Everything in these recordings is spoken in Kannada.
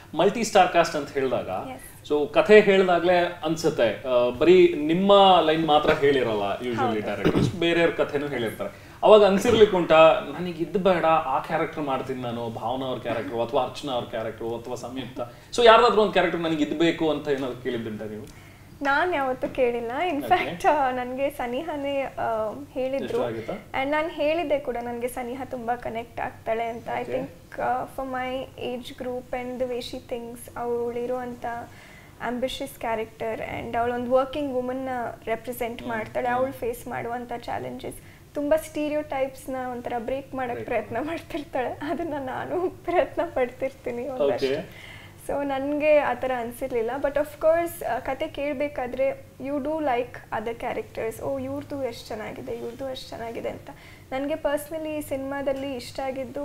ಮಲ್ಟಿ ಸ್ಟಾರ್ ಕಾಸ್ಟ್ ಅಂತ ಹೇಳಿದಾಗ ಸೊ ಕಥೆ ಹೇಳಿದಾಗ್ಲೇ ಅನ್ಸುತ್ತೆ ಬರೀ ನಿಮ್ಮ ಲೈನ್ ಮಾತ್ರ ಹೇಳಿರಲ್ಲ ಯೂಶುವಲಿ ಡೈರೆಕ್ಟರ್ಸ್, ಬೇರೆಯವ್ರ ಕಥೆನೂ ಹೇಳಿರ್ತಾರೆ. ಅವಾಗ ಅನ್ಸಿರ್ಲಿಕ್ಕೆ ಉಂಟಾ ನನಗೆ ಇದು ಬೇಡ ಆ ಕ್ಯಾರೆಕ್ಟರ್ ಮಾಡ್ತೀನಿ ನಾನು, ಭಾವನಾ ಅವ್ರ ಕ್ಯಾರೆಕ್ಟರ್ ಅಥವಾ ಅರ್ಚನಾ ಅವ್ರ ಕ್ಯಾರೆಕ್ಟರ್ ಅಥವಾ ಸಂಯುಕ್ತ, ಸೊ ಯಾರ್ದಾದ್ರೂ ಒಂದು ಕ್ಯಾರೆಕ್ಟರ್ ನನಗೆ ಇದು ಬೇಕು ಅಂತ ಏನಾದ್ರು ಕೇಳಿದ್ದುಂಟ ನೀವು? ನಾನು ಯಾವತ್ತೂ ಕೇಳಿಲ್ಲ. ಇನ್ಫ್ಯಾಕ್ಟ್ ನನಗೆ ಸನಿಹಾನೇ ಹೇಳಿದ್ರು ಆ್ಯಂಡ್ ನಾನು ಹೇಳಿದ್ದೆ ಕೂಡ ನನಗೆ ಸನಿಹಾ ತುಂಬ ಕನೆಕ್ಟ್ ಆಗ್ತಾಳೆ ಅಂತ. I think for my age group and the way she thinks, ಅವಳಿರುವಂಥ ಆಂಬಿಷಿಯಸ್ ಕ್ಯಾರೆಕ್ಟರ್ ಆ್ಯಂಡ್ ಅವಳೊಂದು ವರ್ಕಿಂಗ್ ವುಮನ್ನ ರೆಪ್ರೆಸೆಂಟ್ ಮಾಡ್ತಾಳೆ. ಅವಳು ಫೇಸ್ ಮಾಡುವಂಥ ಚಾಲೆಂಜಸ್ ತುಂಬ ಸ್ಟೀರಿಯೋ ಟೈಪ್ಸ್ನ ಒಂಥರ ಬ್ರೇಕ್ ಮಾಡೋಕ್ಕೆ ಪ್ರಯತ್ನ ಮಾಡ್ತಿರ್ತಾಳೆ. ಅದನ್ನು ನಾನು ಪ್ರಯತ್ನ ಪಡ್ತಿರ್ತೀನಿ ಒಂದಷ್ಟು. ಸೊ ನನಗೆ ಆ ಥರ ಅನಿಸಿರ್ಲಿಲ್ಲ. ಬಟ್ ಆಫ್ಕೋರ್ಸ್ ಕತೆ ಕೇಳಬೇಕಾದ್ರೆ you do like other characters. ಓ ಇವ್ರದ್ದು ಎಷ್ಟು ಚೆನ್ನಾಗಿದೆ, ಇವ್ರದ್ದು ಎಷ್ಟು ಚೆನ್ನಾಗಿದೆ ಅಂತ. ನನಗೆ ಪರ್ಸ್ನಲಿ ಈ ಸಿನಿಮಾದಲ್ಲಿ ಇಷ್ಟ ಆಗಿದ್ದು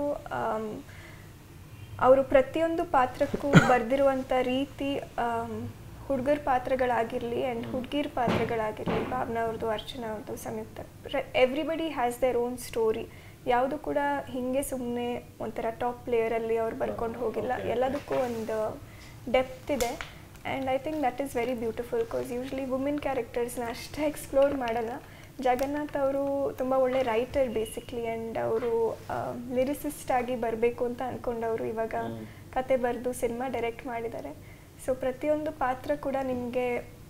ಅವರು ಪ್ರತಿಯೊಂದು ಪಾತ್ರಕ್ಕೂ ಬರೆದಿರುವಂಥ ರೀತಿ, ಹುಡುಗರ ಪಾತ್ರಗಳಾಗಿರಲಿ ಆ್ಯಂಡ್ ಹುಡುಗಿರ ಪಾತ್ರಗಳಾಗಿರಲಿ, ಭಾವನಾ ಅವ್ರದ್ದು, ಅರ್ಚನಾ ಅವ್ರದ್ದು, Samyukta, everybody has their own story. ಯಾವುದು ಕೂಡ ಹಿಂಗೆ ಸುಮ್ಮನೆ ಒಂಥರ ಟಾಪ್ ಪ್ಲೇಯರಲ್ಲಿ ಅವ್ರು ಬರ್ಕೊಂಡು ಹೋಗಿಲ್ಲ. ಎಲ್ಲದಕ್ಕೂ ಒಂದು ಡೆಪ್ತ್ ಇದೆ and I think that is very beautiful. Because usually women ಕ್ಯಾರೆಕ್ಟರ್ಸ್ನ ಅಷ್ಟೇ ಎಕ್ಸ್ಪ್ಲೋರ್ ಮಾಡಲ್ಲ. ಜಗನ್ನಾಥ್ ಅವರು ತುಂಬ ಒಳ್ಳೆ ರೈಟರ್ ಬೇಸಿಕ್ಲಿ ಆ್ಯಂಡ್ ಅವರು ಲಿರಿಸಿಸ್ಟ್ ಆಗಿ ಬರಬೇಕು ಅಂತ ಅಂದ್ಕೊಂಡವರು ಇವಾಗ ಕತೆ ಬರೆದು ಸಿನಿಮಾ ಡೈರೆಕ್ಟ್ ಮಾಡಿದ್ದಾರೆ. ಸೊ ಪ್ರತಿಯೊಂದು ಪಾತ್ರ ಕೂಡ ನಿಮಗೆ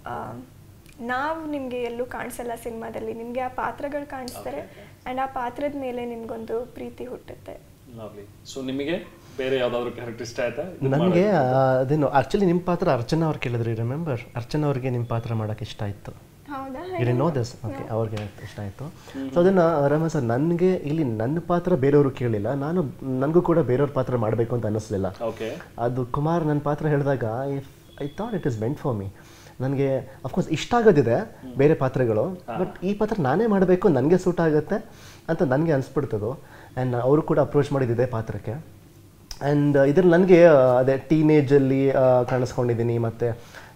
ನಾವು ನಿಮಗೆ ಎಲ್ಲೂ ಕಾಣಿಸಲ್ಲ ಸಿನಿಮಾದಲ್ಲಿ, ನಿಮಗೆ ಆ ಪಾತ್ರಗಳು ಕಾಣಿಸ್ತಾರೆ ಆ್ಯಂಡ್ ಆ ಪಾತ್ರದ ಮೇಲೆ ನಿಮ್ಗೊಂದು ಪ್ರೀತಿ ಹುಟ್ಟುತ್ತೆ. ಸೊ ನಿಮಗೆ ಬೇರೆ ಯಾವ್ದಾದ್ರು ಕ್ಯಾರೆಕ್ಟರ್ ಇಷ್ಟ ಆಯ್ತಾ? ನನಗೆ ಅದೇನು ಆ್ಯಕ್ಚುಲಿ ನಿಮ್ಮ ಪಾತ್ರ ಅರ್ಚನಾ ಅವ್ರು ಕೇಳಿದ್ರಿ, ರಿಮೆಂಬರ್? ಅರ್ಚನಾ ಅವ್ರಿಗೆ ನಿಮ್ಮ ಪಾತ್ರ ಮಾಡೋಕ್ಕೆ ಇಷ್ಟ ಆಯಿತು. ನೋ ದಿಸ್ ಓಕೆ, ಅವ್ರಿಗೆ ಇಷ್ಟ ಆಯಿತು. ಸೊ ಅದನ್ನು ರಮ ಸರ್ ನನಗೆ ಇಲ್ಲಿ ನನ್ನ ಪಾತ್ರ ಬೇರೆಯವರು ಕೇಳಿಲ್ಲ, ನನಗೂ ಕೂಡ ಬೇರೆಯವ್ರ ಪಾತ್ರ ಮಾಡಬೇಕು ಅಂತ ಅನ್ನಿಸ್ಲಿಲ್ಲ. ಅದು ಕುಮಾರ್ ನನ್ನ ಪಾತ್ರ ಹೇಳಿದಾಗ I thought it is meant for me. ನನಗೆ ಅಫ್ಕೋರ್ಸ್ ಇಷ್ಟ ಆಗೋದಿದೆ ಬೇರೆ ಪಾತ್ರಗಳು, ಬಟ್ ಈ ಪಾತ್ರ ನಾನೇ ಮಾಡಬೇಕು, ನನಗೆ ಸೂಟ್ ಆಗುತ್ತೆ ಅಂತ ನನಗೆ ಅನಿಸ್ಬಿಡ್ತದು. ಆ್ಯಂಡ್ ಅವರು ಕೂಡ ಅಪ್ರೋಚ್ ಮಾಡಿದ್ದಿದೆ ಪಾತ್ರಕ್ಕೆ. ಆ್ಯಂಡ್ ಇದ್ರಲ್ಲಿ ನನಗೆ ಅದೇ ಟೀನೇಜಲ್ಲಿ ಕಾಣಿಸ್ಕೊಂಡಿದ್ದೀನಿ ಮತ್ತು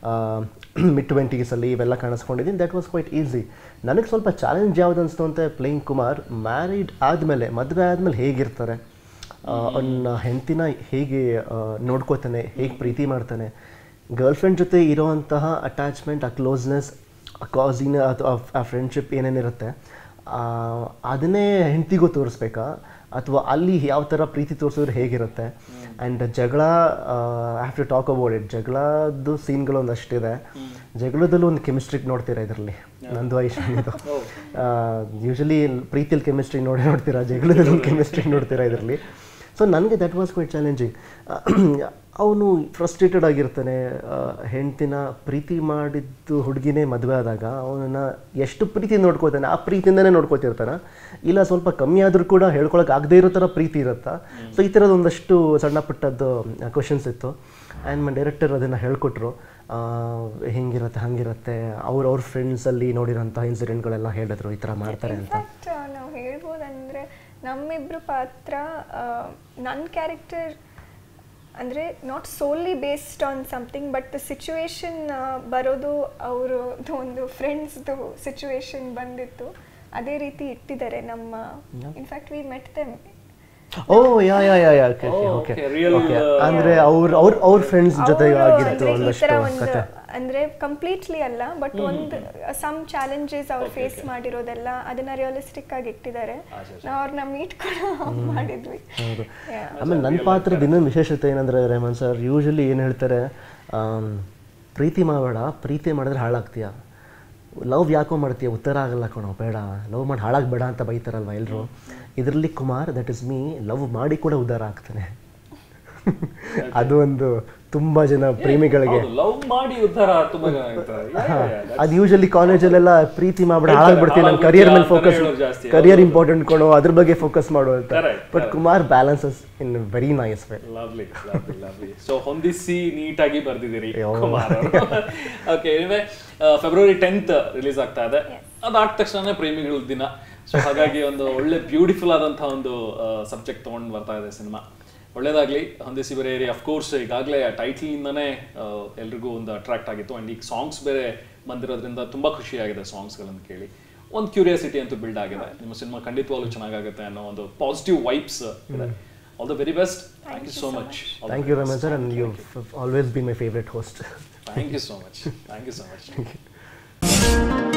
ಮಿಡ್-20s ಇವೆಲ್ಲ ಕಾಣಿಸ್ಕೊಂಡಿದ್ದೀನಿ. That was quite easy. ನನಗೆ ಸ್ವಲ್ಪ ಚಾಲೆಂಜ್ ಯಾವುದು ಅನಿಸ್ತು ಅಂತ ಪ್ಲೇಯಿಂಗ್ ಕುಮಾರ್, ಮ್ಯಾರಿಡ್ ಆದಮೇಲೆ, ಮದುವೆ ಆದಮೇಲೆ ಹೇಗಿರ್ತಾರೆ, ಅವನ ಹೆಂಡತಿನ ಹೇಗೆ ನೋಡ್ಕೋತಾನೆ, ಹೇಗೆ ಪ್ರೀತಿ ಮಾಡ್ತಾನೆ, ಗರ್ಲ್ಫ್ರೆಂಡ್ ಜೊತೆ ಇರೋವಂತಹ ಅಟ್ಯಾಚ್ಮೆಂಟ್, ಆ ಕ್ಲೋಸ್ನೆಸ್, ಆ ಕಾಸಿನ ಅಥವಾ ಆ ಫ್ರೆಂಡ್ಶಿಪ್ ಏನೇನಿರುತ್ತೆ ಅದನ್ನೇ ಹೆಂಡತಿಗೂ ತೋರಿಸ್ಬೇಕಾ ಅಥವಾ ಅಲ್ಲಿ ಯಾವ ಥರ ಪ್ರೀತಿ ತೋರಿಸಿದ್ರೆ ಹೇಗಿರುತ್ತೆ. ಆ್ಯಂಡ್ ಜಗಳ, I have to talk about it. ಜಗಳದ್ದು ಸೀನ್ಗಳು ಒಂದಷ್ಟಿದೆ. ಜಗಳದಲ್ಲೂ ಒಂದು ಕೆಮಿಸ್ಟ್ರಿ ನೋಡ್ತೀರಾ ಇದರಲ್ಲಿ, ನಂದು ಐಶಾನಿದು. ಯೂಶಲಿ ಪ್ರೀತಿಯಲ್ಲಿ ಕೆಮಿಸ್ಟ್ರಿ ನೋಡ್ತೀರಾ, ಜಗಳದಲ್ಲೂ ಒಂದು ಕೆಮಿಸ್ಟ್ರಿ ನೋಡ್ತೀರಾ ಇದರಲ್ಲಿ. ಸೊ ನನಗೆ ದಟ್ ವಾಸ್ ಕ್ವೈಟ್ ಚಾಲೆಂಜಿಂಗ್. ಅವನು ಫ್ರಸ್ಟ್ರೇಟೆಡ್ ಆಗಿರ್ತಾನೆ, ಹೆಂಡ್ತಿನ ಪ್ರೀತಿ ಮಾಡಿದ್ದು ಹುಡುಗಿನೇ ಮದುವೆ ಆದಾಗ ಅವನನ್ನು ಎಷ್ಟು ಪ್ರೀತಿ ನೋಡ್ಕೋತಾನೆ, ಆ ಪ್ರೀತಿಯಿಂದನೇ ನೋಡ್ಕೋತಿರ್ತಾನೆ. ಇಲ್ಲ ಸ್ವಲ್ಪ ಕಮ್ಮಿ ಆದರೂ ಕೂಡ ಹೇಳ್ಕೊಳಕ್ಕೆ ಆಗದೇ ಇರೋ ಥರ ಪ್ರೀತಿ ಇರುತ್ತಾ. ಸೊ ಈ ಥರದ್ದು ಒಂದಷ್ಟು ಸಣ್ಣ ಪುಟ್ಟದ್ದು ಕ್ವಶನ್ಸ್ ಇತ್ತು. ಆ್ಯಂಡ್ ಮೈ ಡೈರೆಕ್ಟರ್ ಅದನ್ನು ಹೇಳ್ಕೊಟ್ರು, ಹಿಂಗಿರುತ್ತೆ ಹಂಗಿರುತ್ತೆ. ಅವ್ರ ಫ್ರೆಂಡ್ಸಲ್ಲಿ ನೋಡಿರೋಂಥ ಇನ್ಸಿಡೆಂಟ್ಗಳೆಲ್ಲ ಹೇಳಿದ್ರು, ಈ ಥರ ಮಾಡ್ತಾರೆ ಅಂತ. ನಾವು ಹೇಳ್ಬೋದಂದರೆ ನಮ್ಮಿಬ್ಬರು ಪಾತ್ರ, ನನ್ನ ಕ್ಯಾರೆಕ್ಟರ್ ಅಂದರೆ not solely based on something, but the situation ಬರೋದು ಅವ್ರದ್ದು ಒಂದು ಫ್ರೆಂಡ್ಸ್ದು ಸಿಚುವೇಶನ್ ಬಂದಿತ್ತು, ಅದೇ ರೀತಿ ಇಟ್ಟಿದ್ದಾರೆ ನಮ್ಮ. In fact we met them. Oh yeah yeah yeah yeah okay okay okay. ಅಂದರೆ ಅವ್ರ ಫ್ರೆಂಡ್ಸ್ ಜೊತೆಗೆ ಆಗಿತ್ತು ಒಂದಷ್ಟು ಕಥೆ. ಅಂದರೆ ಕಂಪ್ಲೀಟ್ಲಿ ಅಲ್ಲ, ಬಟ್ ಒಂದು ಸಮ್ ಚಾಲೆಂಜಸ್ ಅವ್ರು ಫೇಸ್ ಮಾಡಿರೋದೆಲ್ಲ ಅದನ್ನ ರಿಯಲಿಸ್ಟಿಕ್ ಆಗಿ ಇಟ್ಟಿದ್ದಾರೆ. ನಾವು ಅವ್ರನ್ನ ಮೀಟ್ ಕೂಡ ಮಾಡಿದ್ವಿ. ಆಮೇಲೆ ನನ್ನ ಪಾತ್ರದ ಇನ್ನೊಂದು ವಿಶೇಷತೆ ಏನಂದರೆ ರೆಹಮಾನ್ ಸರ್ ಯೂಶಲಿ ಏನು ಹೇಳ್ತಾರೆ, ಪ್ರೀತಿ ಮಾಡಬೇಡ, ಪ್ರೀತಿ ಮಾಡಿದ್ರೆ ಹಾಳಾಗ್ತೀಯ, ಲವ್ ಯಾಕೋ ಮಾಡ್ತೀಯ, ಉತ್ತರ ಆಗಲ್ಲ ಕಣೋ, ಬೇಡ ಲವ್ ಮಾಡಿ ಹಾಳಾಗಬೇಡ ಅಂತ ಬೈತಾರಲ್ವ ಎಲ್ಲರೂ. ಇದರಲ್ಲಿ Kumar, that is me, love ಮಾಡಿ ಕೂಡ ಉದ್ಧಾರ ಆಗ್ತಾನೆ. ಅದು ಒಂದು ತುಂಬಾ ಜನ ಪ್ರೇಮಿಗಳಿಗೆ ಅದು ಯೂಶಲಿ ಕಾಲೇಜಲ್ಲೆಲ್ಲ ಪ್ರೀತಿ ಮಾಡ್ಬಿಡ ಹಾಳಾಗ್ಬಿಡ್ತೀನಿ, ನನ್ನ ಕರಿಯರ್ ಮೇಲೆ ಫೋಕಸ್, ಕರಿಯರ್ ಇಂಪಾರ್ಟೆಂಟ್ ಕೊಡೋ, ಅದ್ರ ಬಗ್ಗೆ ಫೋಕಸ್ ಮಾಡೋ ಅಂತ. But Kumar balances in very nice way. So ಹೊಂದಿಸಿ ನೀಟಾಗಿ ಬರ್ದಿದ್ದೀರಿ Kumar. Okay, February 10th release ಆಗ್ತಾ ಇದೆ. ಅದಾದ ತಕ್ಷಣ ಪ್ರೇಮಿಗಳ ದಿನ. ಸೊ ಹಾಗಾಗಿ ಒಂದು ಒಳ್ಳೆ ಬ್ಯೂಟಿಫುಲ್ ಆದಂತಹ ಒಂದು ಸಬ್ಜೆಕ್ಟ್ ತಗೊಂಡು ಬರ್ತಾ ಇದೆ ಸಿನಿಮಾ. ಒಳ್ಳೇದಾಗ್ಲಿ. ಹೊಂದಿಸಿ ಬರೆಯಿರಿ ಅಫ್ಕೋರ್ಸ್ ಈಗಾಗಲೇ ಟೈಟಲಿಂದನೇ ಎಲ್ರಿಗೂ ಒಂದು ಅಟ್ರಾಕ್ಟ್ ಆಗಿತ್ತು. ಆ್ಯಂಡ್ ಈಗ ಸಾಂಗ್ಸ್ ಬೇರೆ ಬಂದಿರೋದ್ರಿಂದ ತುಂಬ ಖುಷಿಯಾಗಿದೆ ಸಾಂಗ್ಸ್ಗಳನ್ನು ಕೇಳಿ. ಒಂದು ಕ್ಯೂರಿಯಾಸಿಟಿ ಅಂತೂ ಬಿಲ್ಡ್ ಆಗಿದೆ. ನಿಮ್ಮ ಸಿನಿಮಾ ಖಂಡಿತವಾಗ್ಲೂ ಚೆನ್ನಾಗಾಗುತ್ತೆ ಅನ್ನೋ ಒಂದು ಪಾಸಿಟಿವ್ ವೈಬ್ಸ್ ಇದೆ. All the very best. Thank you so much. Thank you, Raman sir, and you've always been my favorite host. Thank you so much. Thank you so much.